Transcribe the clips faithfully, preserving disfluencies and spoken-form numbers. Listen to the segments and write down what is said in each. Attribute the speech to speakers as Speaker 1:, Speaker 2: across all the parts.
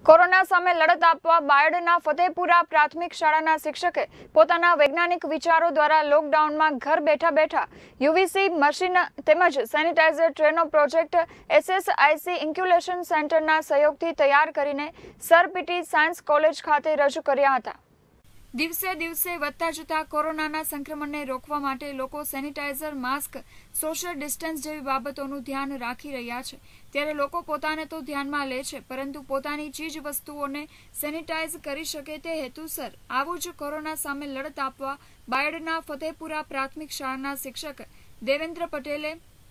Speaker 1: Corona સામે લડત આપવા બાયડના ફતેપુરા પ્રાથમિક શાળાના શિક્ષકે પોતાના વૈજ્ઞાનિક વિચારો દ્વારા લોકડાઉનમાં ઘર બેઠા બેઠા યુવીસી મશીન તેમજ સેનિટાઇઝર ટ્રેનો પ્રોજેક્ટ એસએસઆઈસી ઇન્ક્યુલેશન સેન્ટરના સહયોગથી તૈયાર કરીને સર પીટી સાયન્સ કોલેજ ખાતે રજૂ કર્યા હતા। દિવસે દિવસે વધતા જતા કોરોનાના સંક્રમણને રોકવા માટે લોકો સેનિટાઇઝર, માસ્ક, સોશિયલ ડિસ્ટન્સ જેવી બાબતોનું ધ્યાન રાખી રહ્યા છે। ત્યારે લોકો પોતાને તો ધ્યાનમાં લે છે, પરંતુ પોતાની ચીજ વસ્તુઓને સેનિટાઇઝ કરી શકે તે હેતુસર આવું જ કોરોના સામે લડત આપવા બાયડના ફતેપુરા પ્રાથમિક શાળાના શિક્ષક દેવેન્દ્ર પટેલે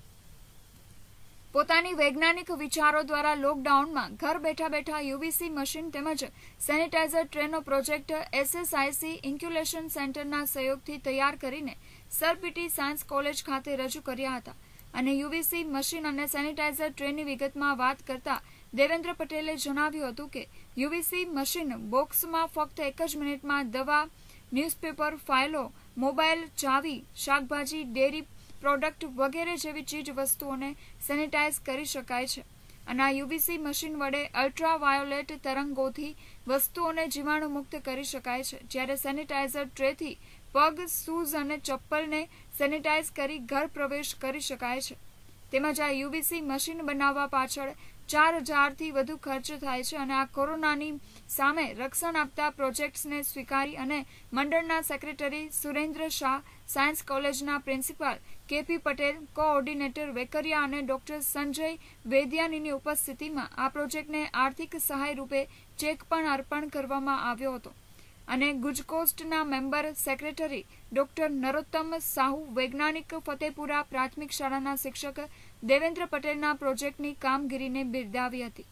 Speaker 1: પોતાની વૈજ્ઞાનિક વિચારો દ્વારા લોકડાઉનમાં ઘર બેઠા બેઠા યુવીસી મશીન તેમજ સેનિટાઇઝર ટ્રેનો પ્રોજેક્ટ એસએસઆઈસી ઇન્ક્યુલેશન સેન્ટરના સહયોગથી તૈયાર કરીને સર પીટી સાયન્સ કોલેજ ખાતે રજૂ કર્યા હતા। અને યુવીસી મશીન અને સેનિટાઇઝર ટ્રેની વિગતમાં વાત કરતા દેવેન્દ્ર પટેલે જણાવ્યું હતું કે યુવીસી મશીન બોક્સમાં ફક્ત એક જ મિનિટમાં દવા, ન્યૂઝપેપર, ફાઇલો, મોબાઈલ, ચાવી, શાકભાજી, ડેરી પ્રોડક્ટ વગેરે જેવી ચીજ વસ્તુઓને સેનિટાઇઝ કરી શકાય છે। અને આ યુવીસી મશીન વડે અલ્ટ્રાવાયોલેટ તરંગોથી વસ્તુઓને જીવાણુ મુક્ત કરી શકાય છે, જ્યારે સેનિટાઇઝર ટ્રેથી પગ, શૂઝ અને ચપ્પલને સેનિટાઇઝ કરી ઘર પ્રવેશ કરી શકાય છે। તેમજ આ યુવીસી મશીન બનાવવા પાછળ ચાર હજારથી વધુ ખર્ચ થાય છે। અને આ કોરોનાની સામે રક્ષણ આપતા પ્રોજેક્ટ્સને સ્વીકારી અને મંડળના સેક્રેટરી સુરેન્દ્ર શાહ, સાયન્સ કોલેજના principal KP Patel, coordinator Vekariya અને ડોક્ટર સંજય વેદિયાનીની ઉપસ્થિતિમાં આ પ્રોજેક્ટને આર્થિક સહાય રૂપે ચેક પણ અર્પણ કરવામાં આવ્યો હતો। અને ગુજકોસ્ટના member secretary doctor Narottam Sahu, વૈજ્ઞાનિક ફતેપુરા પ્રાથમિક શાળાના શિક્ષક દેવેન્દ્ર પટેલના પ્રોજેક્ટની કામગીરીને બિરદાવી હતી।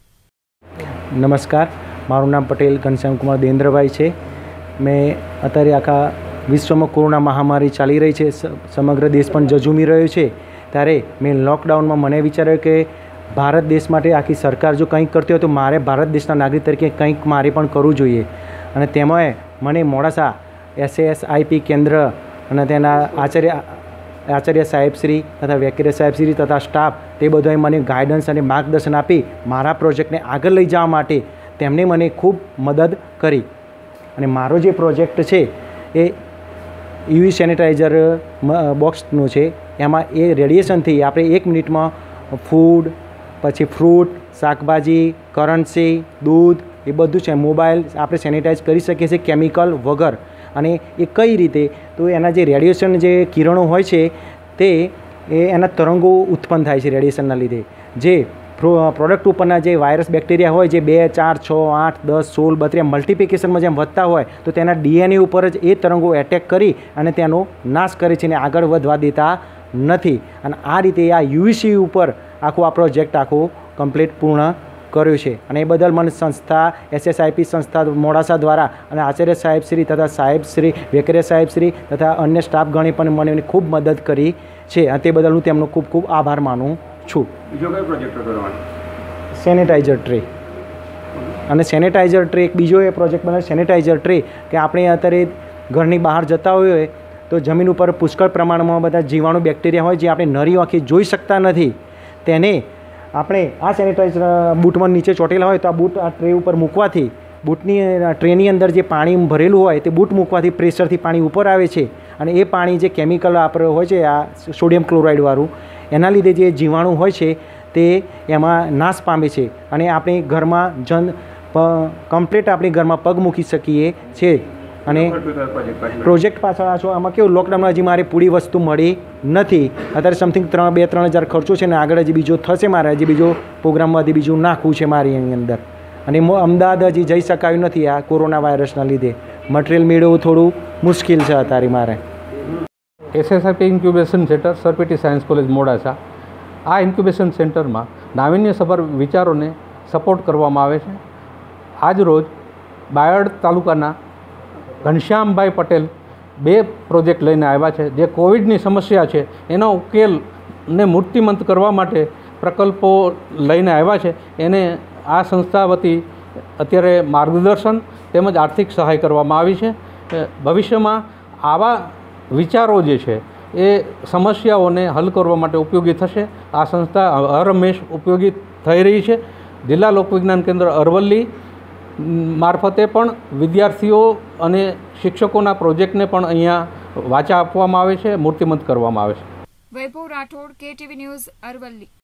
Speaker 2: નમસ્કાર, મારું નામ પટેલ ઘનશ્યામ કુમાર દેવેન્દ્રભાઈ છે। મેં અત્યારે આખા વિશ્વમાં કોરોના મહામારી ચાલી રહી છે, સમગ્ર દેશ પણ ઝઝૂમી રહ્યો છે, ત્યારે મેં લોકડાઉનમાં મને વિચાર્યું કે ભારત દેશ માટે આખી સરકાર જો કંઈક કરતી હોય તો મારે ભારત દેશના નાગરિક તરીકે કંઈક મારે પણ કરવું જોઈએ। અને તેમાં મને મોડાસા એસએસઆઈપી કેન્દ્ર અને તેના આચાર્ય આચાર્ય સાહેબશ્રી તથા વેકરિયા સાહેબશ્રી તથા સ્ટાફ તે બધાએ મને ગાઈડન્સ અને માર્ગદર્શન આપી મારા પ્રોજેક્ટને આગળ લઈ જવા માટે તેમણે મને ખૂબ મદદ કરી। અને મારો જે પ્રોજેક્ટ છે એ યુવી સેનિટાઈઝર બોક્સનું છે। એમાં એ રેડિયેશનથી આપણે એક મિનિટમાં ફૂડ, પછી ફ્રૂટ, શાકભાજી, કરન્સી, દૂધ એ બધું છે, મોબાઈલ આપણે સેનિટાઈઝ કરી શકીએ છીએ કેમિકલ વગર। અને એ કઈ રીતે, તો એના જે રેડિયેશન જે કિરણો હોય છે તે એ એના તરંગો ઉત્પન્ન થાય છે રેડિયેશનના લીધે। જે પ્રોડક્ટ ઉપરના જે વાયરસ બેક્ટેરિયા હોય જે બે, ચાર, છ, આઠ, દસ, સોળ, બત્રીસ મલ્ટિપ્લિકેશનમાં જેમ વધતા હોય તો તેના ડીએનએ ઉપર જ એ તરંગો એટેક કરી અને તેનો નાશ કરે છે અને આગળ વધવા દેતા નથી। અને આ રીતે આ યુવીસી ઉપર આખો આ પ્રોજેક્ટ આખો કમ્પ્લીટ પૂર્ણ કર્યું છે। અને એ બદલ મને સંસ્થા એસએસઆઈપી સંસ્થા મોડાસા દ્વારા અને આચાર્ય સાહેબશ્રી તથા સાહેબશ્રી વેકરિયા સાહેબશ્રી તથા અન્ય સ્ટાફગણે પણ મને ખૂબ મદદ કરી છે। અને તે બદલ હું તેમનો ખૂબ ખૂબ આભાર માનું છું।
Speaker 3: બીજો કયો પ્રોજેક્ટ કરવાનો?
Speaker 2: સેનિટાઈઝર ટ્રે અને સેનિટાઈઝર ટ્રે એક બીજો એ પ્રોજેક્ટ બનાવે સેનિટાઈઝર ટ્રે કે આપણે અત્યારે ઘરની બહાર જતા હોઈએ તો જમીન ઉપર પુષ્કળ પ્રમાણમાં બધા જીવાણુ બેક્ટેરિયા હોય જે આપણે નરી આંખે જોઈ શકતા નથી, તેને આપણે આ સેનિટાઈઝર બૂટમાં નીચે ચોટેલા હોય તો આ બૂટ આ ટ્રે ઉપર મૂકવાથી બૂટની ટ્રેની અંદર જે પાણી ભરેલું હોય તે બૂટ મૂકવાથી પ્રેશરથી પાણી ઉપર આવે છે અને એ પાણી જે કેમિકલ આપણે હોય છે આ સોડિયમ ક્લોરાઇડવાળું એના લીધે જે જીવાણુ હોય છે તે એમાં નાશ પામે છે અને આપણે ઘરમાં જન કમ્પ્લીટ આપણે ઘરમાં પગ મૂકી શકીએ છીએ। અને પ્રોજેક્ટ પાછળ આ છો આમાં કેવું લોકડાઉનમાં હજી મારે પૂરી વસ્તુ મળી નથી, અત્યારે સમથિંગ ત્રણ બે ત્રણ હજાર ખર્ચો છે ને આગળ હજી બીજો થશે, મારે હજી બીજો પ્રોગ્રામમાં હજી બીજું નાખવું છે મારી એની અંદર। અને અમદાવાદ હજી જઈ શકાયું નથી આ કોરોના વાયરસના લીધે, મટીરિયલ મેળવવું થોડું મુશ્કેલ છે અત્યારે મારે।
Speaker 4: SSIP incubation centre sir PT science college Modasa, આ ઇન્ક્યુબેશન સેન્ટરમાં નાવીન્યસભર વિચારોને સપોર્ટ કરવામાં આવે છે। આજ રોજ બાયડ તાલુકાના ઘનશ્યામભાઈ પટેલ બે પ્રોજેક્ટ લઈને આવ્યા છે, જે કોવિડની સમસ્યા છે એનો ઉકેલને મૂર્તિમંત કરવા માટે પ્રકલ્પો લઈને આવ્યા છે। એને આ સંસ્થા વતી અત્યારે માર્ગદર્શન તેમજ આર્થિક સહાય કરવામાં આવી છે। ભવિષ્યમાં આવા વિચારો જે છે એ સમસ્યાઓને હલ કરવા માટે ઉપયોગી થશે। આ સંસ્થા હર હંમેશ ઉપયોગી થઈ રહી છે। જિલ્લા લોકવિજ્ઞાન કેન્દ્ર અરવલ્લી મારફતે પણ વિદ્યાર્થીઓ અને શિક્ષકોના પ્રોજેક્ટને પણ અહીંયા વાચા આપવામાં આવે છે, મૂર્તિમંત કરવામાં આવે છે.
Speaker 1: Vaibhav Rathod, KTV news, Aravalli.